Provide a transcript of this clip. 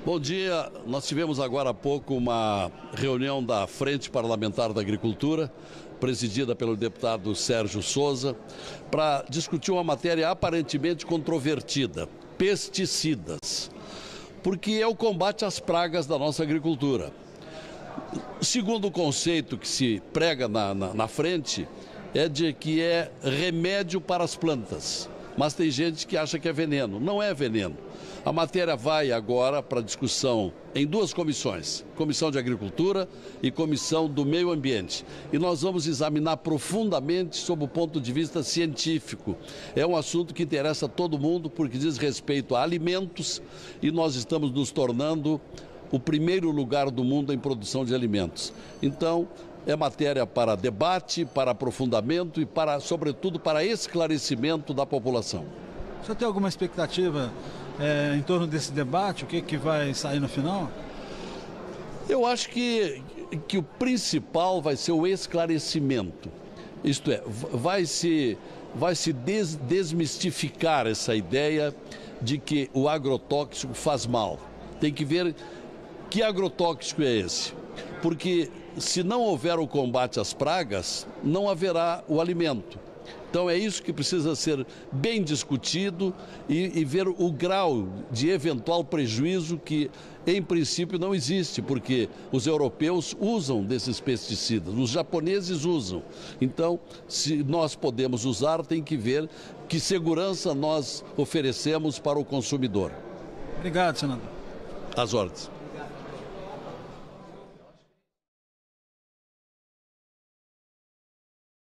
Bom dia, nós tivemos agora há pouco uma reunião da Frente Parlamentar da Agricultura, presidida pelo deputado Sérgio Souza, para discutir uma matéria aparentemente controvertida, pesticidas, porque é o combate às pragas da nossa agricultura. Segundo o conceito que se prega na frente, é de que é remédio para as plantas, mas tem gente que acha que é veneno. Não é veneno. A matéria vai agora para discussão em duas comissões, Comissão de Agricultura e Comissão do Meio Ambiente. E nós vamos examinar profundamente sob o ponto de vista científico. É um assunto que interessa a todo mundo porque diz respeito a alimentos e nós estamos nos tornando o primeiro lugar do mundo em produção de alimentos. Então, é matéria para debate, para aprofundamento e, sobretudo, para esclarecimento da população. O senhor tem alguma expectativa em torno desse debate? O que vai sair no final? Eu acho que o principal vai ser o esclarecimento. Isto é, vai se desmistificar essa ideia de que o agrotóxico faz mal. Tem que ver que agrotóxico é esse. Porque se não houver o combate às pragas, não haverá o alimento. Então é isso que precisa ser bem discutido e ver o grau de eventual prejuízo que, em princípio, não existe, porque os europeus usam desses pesticidas, os japoneses usam. Então, se nós podemos usar, tem que ver que segurança nós oferecemos para o consumidor. Obrigado, senador. Às ordens.